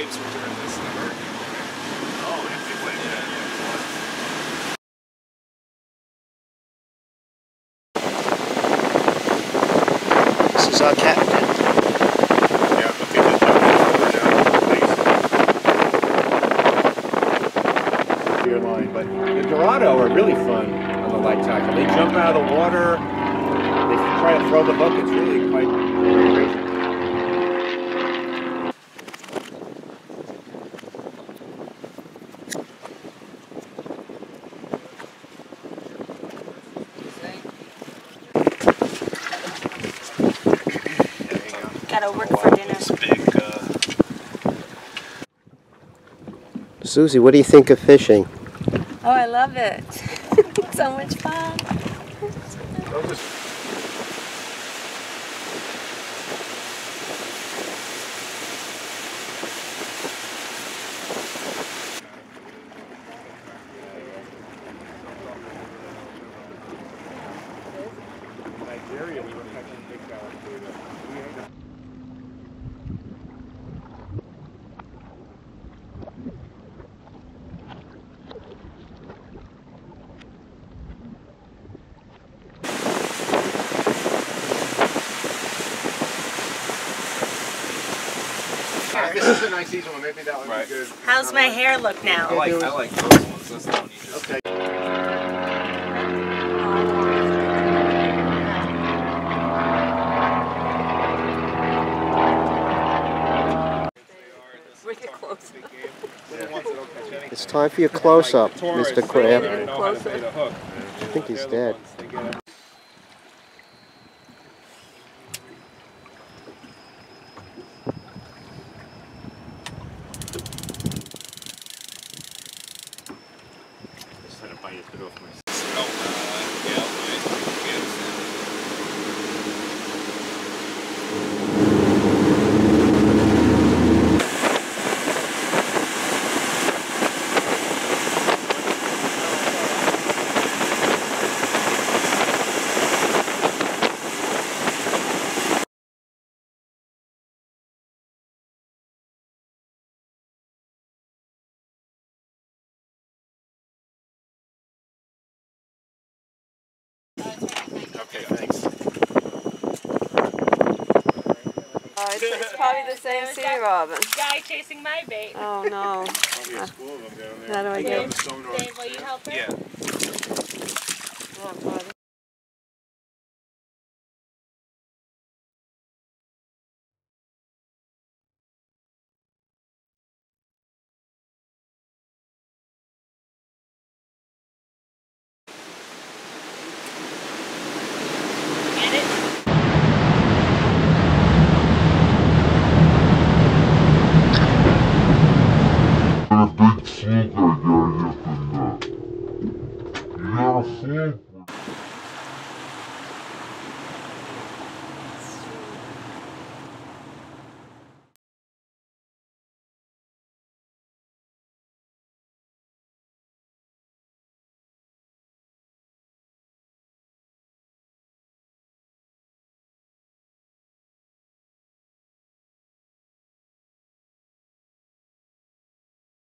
waves were during this hurricane. Oh, yeah, big wave. Yeah. This is our captain. Yeah, look at the top. Your line, but the Dorado are really fun on the light tackle. They jump out of the water. They try to throw the hook. It's really quite crazy. Gotta work for dinner. Susie, what do you think of fishing? Oh, I love it. So much fun. Nigeria, we were catching big barracuda. This is a nice easy one. Maybe that would be good. How's my hair look now? I like those ones. That's the one you just... Okay. It's time for your close-up, Mr. Crab. I think he's dead. Okay, thanks. It's probably the same sea robin. Guy chasing my bait. Oh no. Probably a school of them down there. How do I get? Dave, will you help her? Yeah.